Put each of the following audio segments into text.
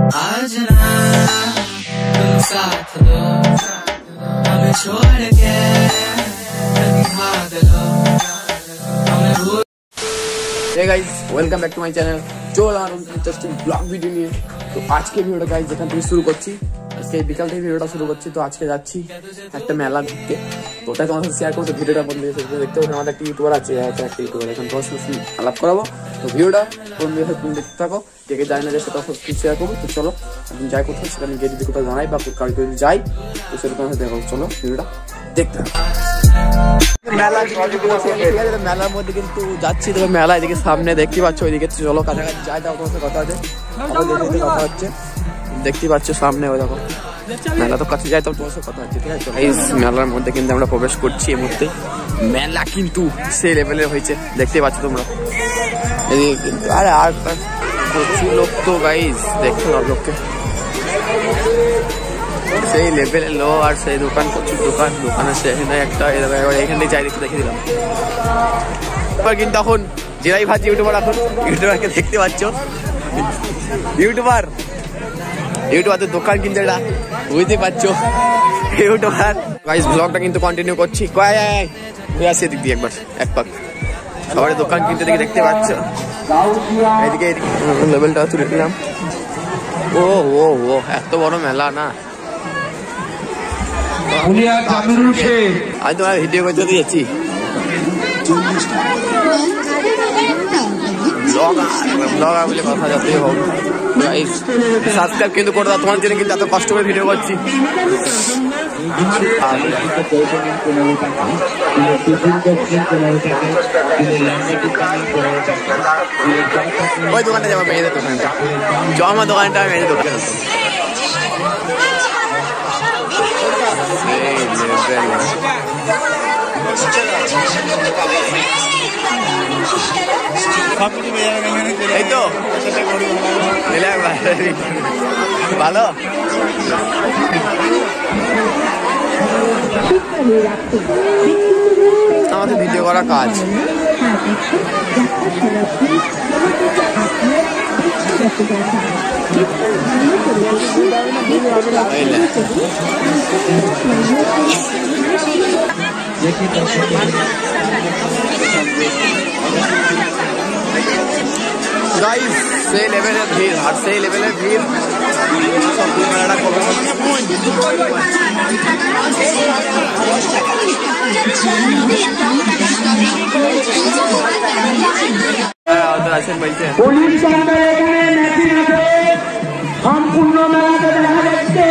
आज ना तुम साथ दो, हमें छोड़ के कहीं भाग लो, हमें भूल। Hey guys, welcome back to my channel. চল আর ইন্টারেস্টিং ব্লগ ভিডিও নিয়ে। তো আজকে ভিডিওটা গাইস যেখান থেকে শুরু করছি, আজকে বিকাল থেকে ভিডিওটা শুরু করছি। তো আজকে যাচ্ছি একটা মেলা ঘুরতে। তো ওটা তোমার সাথে শেয়ার করতে ভিডিওটা বন্ধ হয়ে গেছে। দেখতে হবে আমাদের একটা ইউটিউবার আছে, একটা ইউটিউবার এখন প্রশ্ন আলাপ করাবো। তো ভিডিওটা কোন দিকে তুমি দেখতে থাকো, কে কে যায় না যে সেটা সব শেয়ার করবো। তো চলো এখন যাই কোথাও সেটা আমি গিয়ে যদি কোথাও জানাই বা কারো যদি যাই তো সেরকম দেখো। চলো ভিডিওটা দেখতে থাকো। মেলার মধ্যে কিন্তু যাচ্ছি, তবে মেলা এদিকে সামনে দেখতে পাচ্ছ, ওইদিকে চলো কাছাকাছি যাই। তাও তোমার সাথে কথা আছে, কথা হচ্ছে দেখতে পাচ্ছ সামনে। ওই দেখো মেলা তো কাছে যাই, তো তোমার সাথে কথা হচ্ছে। ঠিক আছে, এই মেলার মধ্যে কিন্তু আমরা প্রবেশ করছি। এই মুহূর্তে মেলা কিন্তু সেই লেভেলের হয়েছে, দেখতে পাচ্ছ তোমরা এদিকে কিন্তু। আরে আর প্রচুর লোক তো গাইস, দেখতে পাবো লোককে সেই লেভেলের লো। আর সেই দোকান, প্রচুর দোকানের সেখানে একটা এখান থেকে যাই দেখতে দেখে দিলাম। এবার কিন্তু এখন জেরাই ভাজি ইউটিউবার, এখন ইউটিউবারকে দেখতে পাচ্ছ, ইউটিউবারদের দোকান কিন্তু এটা বুঝতে পারছো ইউটিউবার। গাইস ব্লগটা কিন্তু কন্টিনিউ করছি। আসি এদিক দিয়ে একবার এক পাক সবার দোকান কিন্তু দেখতে পাচ্ছ। এদিকে লেভেলটা তুলে দিলাম। ও ও ও এত বড় মেলা না, আমি তোমার ভিডিও করতে দিয়েছি। ব্লগার বলে কথা যাতে হোক, সাবস্ক্রাইব কিন্তু করে দাও। তোমার জন্য কিন্তু এত কষ্ট করে ভিডিও করছি। ওই দোকানটা যাবো, মেয়েদের দোকানটা, আমার দোকানটা আমি মেয়েদের দোকানে। এই তো ভালো আমাদের ভিডিও করা কাজ। গাইস সেই লেভেলের ভিড়, আর সেই লেভেলের ভিড় সব মেলাটা কবে আছেন বলছে সম্পূর্ণ মেলাতে দেখা যাচ্ছে।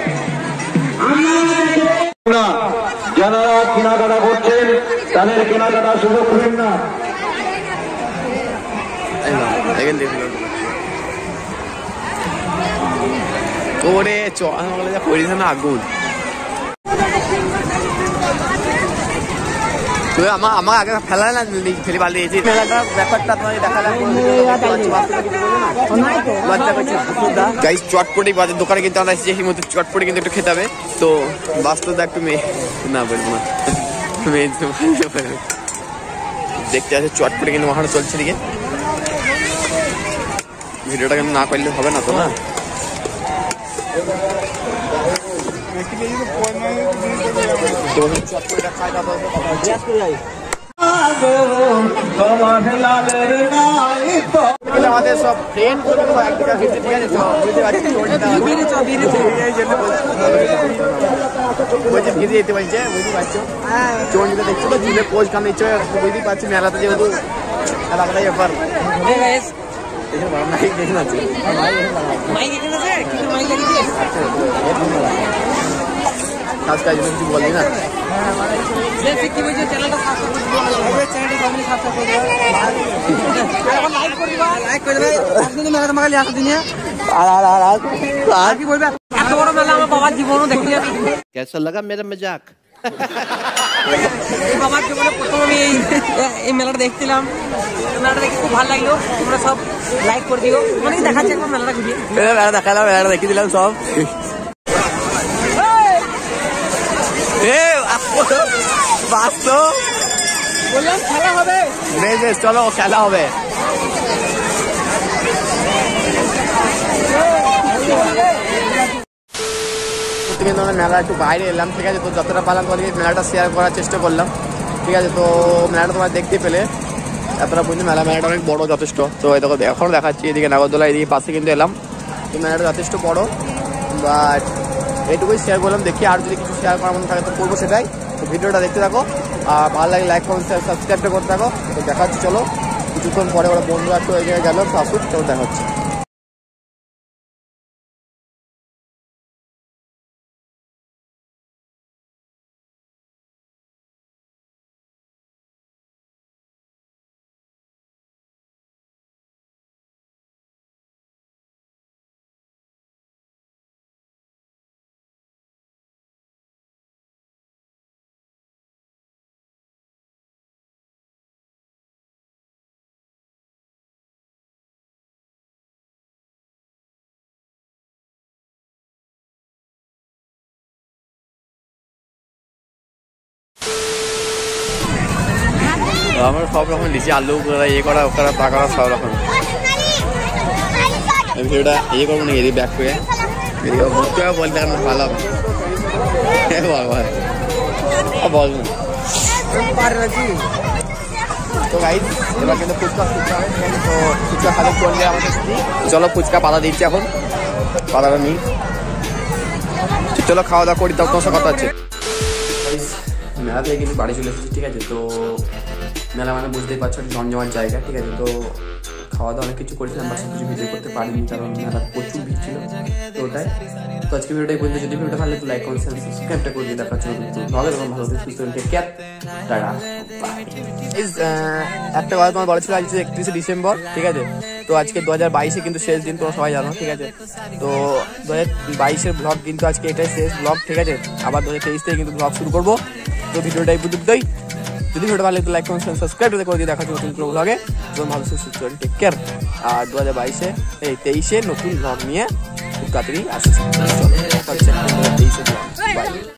যারা কেনাকাটা করছেন তাদের কেনাকাটা সুযোগ করেন না। ওরে পরিধান না আগুন। আমার আগে ফেলা না ফেলে পালিয়েছি। মেলাটার ব্যাপারটা তোমাকে দেখালাম। চটপটি বাজার দোকানে কিন্তু আমরা এসেছি, মধ্যে চটপটি কিন্তু একটু খেতে হবে। তো বাস্তবটা একটু মেয়ে না বলবো না, দেখতে আছে চটপটি কিন্তু ওখানে চলছে দিকে। ভিডিওটা কিন্তু না করলে হবে না তো না। আমাদের সব ফ্রেন্ড ঠিক আছে, বলছে ভিজে যেতে বলছে, বুঝতে পারছো। চন্ডিতে দেখছো তো চুলে পোজ কামড়ে ইচ্ছে, বুঝতেই পারছি মেলাতে যেহেতু আলাদাই ব্যাপার। কিছু বললি না, कैसा लगा मेरा मजाक? আমার জীবনে প্রথম আমি এই মেলাটা দেখছিলাম, মেলাটা দেখে খুব ভালো লাগলো। তোমরা সব লাইক করে দিও, অনেক দেখাচ্ছে একবার মেলাটা ঘুরিয়ে। মেলা দেখালাম, মেলাটা দেখে দিলাম সব। বললাম খেলা হবে, বেশ চলো খেলা হবে। মুহূর্তে কিন্তু আমরা মেলা একটু বাইরে এলাম, ঠিক আছে। তো যতটা পারলাম তোমাদেরকে মেলাটা শেয়ার করার চেষ্টা করলাম, ঠিক আছে। তো মেলাটা তোমরা দেখতে পেলে এতটা পর্যন্ত মেলাটা অনেক বড় যথেষ্ট। তো এই দেখো এখনও দেখাচ্ছি, এদিকে নাগরদোলা এদিকে পাশে কিন্তু এলাম। তো মেলাটা যথেষ্ট বড়, বাট এইটুকুই শেয়ার করলাম। দেখি আর যদি কিছু শেয়ার করার মতো থাকে তো করবো সেটাই। তো ভিডিওটা দেখতে থাকো, আর ভালো লাগে লাইক কমেন্ট শেয়ার সাবস্ক্রাইবটা করতে থাকো। তো দেখাচ্ছি, চলো কিছুক্ষণ পরে ওরা বন্ধুরা একটু ওই জায়গায় গেল, তো আসুক, তো দেখাচ্ছি। আমার সব রকম লিচি, আলু করা, ইয়ে করা, ও করা, তা করা, সব রকম। ভিডিওটা ইয়ে করবো নাকি এদিকে ব্যাক করে এদিকে ঘুরতে হবে বলতে ভালো হবে। বল তো গাইস, এবার কিন্তু ফুচকা ফুচকা হবে, ঠিক আছে। তো ফুচকা খালি করলে আমাদের চলো ফুচকা পাতা দিচ্ছি এখন, পাতাটা নিই। চলো খাওয়া দাওয়া করি, তাও তোমার সাথে কথা হচ্ছে। মেলা থেকে কিন্তু বাড়ি চলে এসেছি, ঠিক আছে। তো মেলা মানে বুঝতেই পারছো জমজমাট জায়গা, ঠিক আছে। তো খাওয়া দাওয়া অনেক কিছু করেছিলাম, বাসে কিছু ভিডিও করতে পারিনি কারণ মেলা প্রচুর ভিড় ছিল। তো ওটাই, তো আজকে ভিডিওটাই বলতে, যদি ভিডিওটা ভালো লাগতো লাইক কমেন্ট সাবস্ক্রাইবটা করে দিয়ে দেখার জন্য কিন্তু ভালো এরকম ভালো সুস্থ টেক টাটা। একটা কথা তোমার বলা ছিল, আজ 31শে ডিসেম্বর, ঠিক আছে। তো আজকে 2022-এ কিন্তু শেষ দিন, তোমরা সবাই জানো, ঠিক আছে। তো 2022-এর ব্লগ কিন্তু আজকে এটাই শেষ ব্লগ, ঠিক আছে। আবার 2023 থেকে কিন্তু ব্লগ শুরু করবো। তো ভিডিওটা এই পর্যন্তই। যদি ভিডিওটা ভালো লাগতো লাইক কমেন্ট সাবস্ক্রাইব করে দিয়ে দেখা হচ্ছে নতুন কোনো ব্লগে। তো ভালো সুস্থ টেক কেয়ার। আর 2023-এ নতুন ব্লগ নিয়ে খুব তাড়াতাড়ি আসছে। 23-এ ব্লগ, বাই।